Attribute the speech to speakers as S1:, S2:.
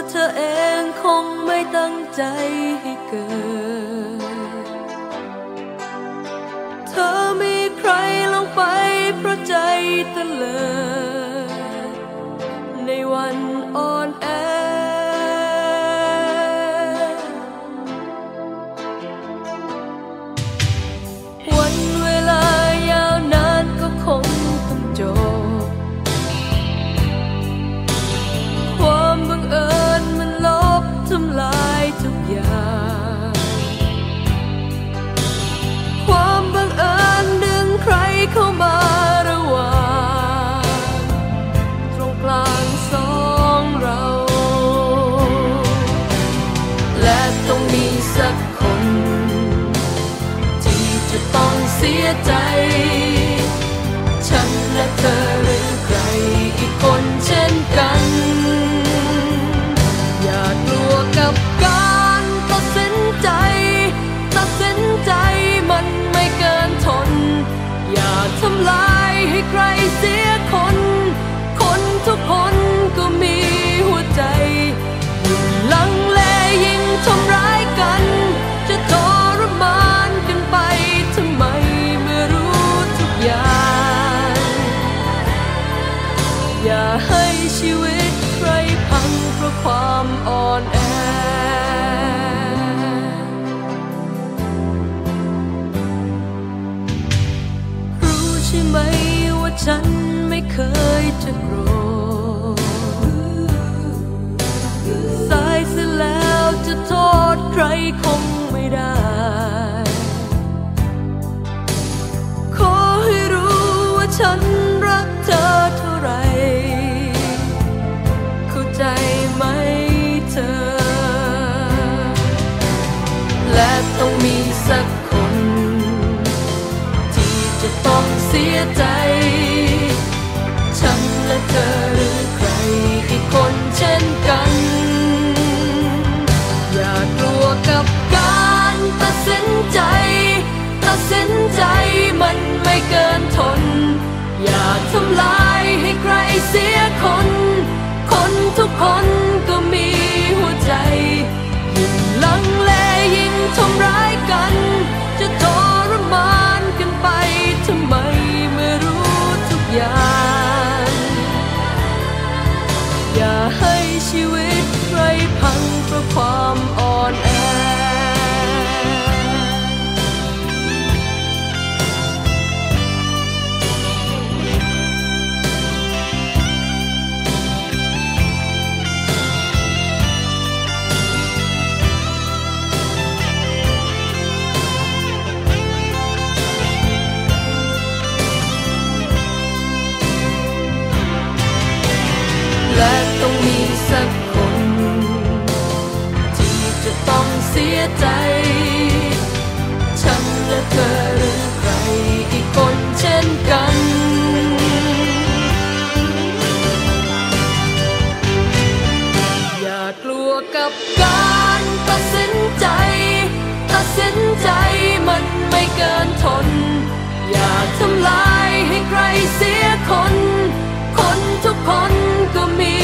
S1: เธอเองคงไม่ตั้งใจให้เกิดเธอมีใครลงไปเพราะใจตะเลิดในวันอ่อนแอวันเวลายาวนานก็คงต้องจบความบังเอิญมันลบทำลายทุกอย่างความบังเอิญดึงใครเข้ามาระหว่างตรงกลางสองเราและต้องมีสักคนที่จะต้องเสียใจฉันและเธอหรือใครอีกคนเช่นกันอย่ากลัวกับการตัดสินใจมันไม่เกินทนอย่าทำลายให้ใครเสียคนทุกคนก็มีหัวใจยิ่งลังเลยิ่งทำร้ายกันจะทรมานกันไปทำไมเมื่อรู้ทุกอย่างอย่าให้ชีวิตใครพังเพราะความอ่อนแอรู้ใช่ไหมว่าฉันไม่เคยจะโกรธสายเสียแล้วจะโทษใครคงไม่ได้ขอให้รู้ว่าฉันรักเธอเท่าไรเข้าใจไหมเธอและต้องมีสักคนที่จะต้องเสียใจฉันและเธอหรือใครอีกคนเช่นกันอย่ากลัวกับการตัดสินใจมันไม่เกินทนอย่าทำลายให้ใครเสียคนทุกคนก็มีหัวใจยิ่งลังเลยิ่งทำร้ายกันจะทรมานกันไปทำไมเมื่อรู้ทุกอย่างอย่าให้ชีวิตใครพังเพราะความอ่อนแอและต้องมีสักคนที่จะต้องเสียใจฉันและเธอหรือใครอีกคนเช่นกันอย่ากลัวกับการตัดสินใจมันไม่เกินทนอย่าทำลายให้ใครเสียคนทุกคนก็มี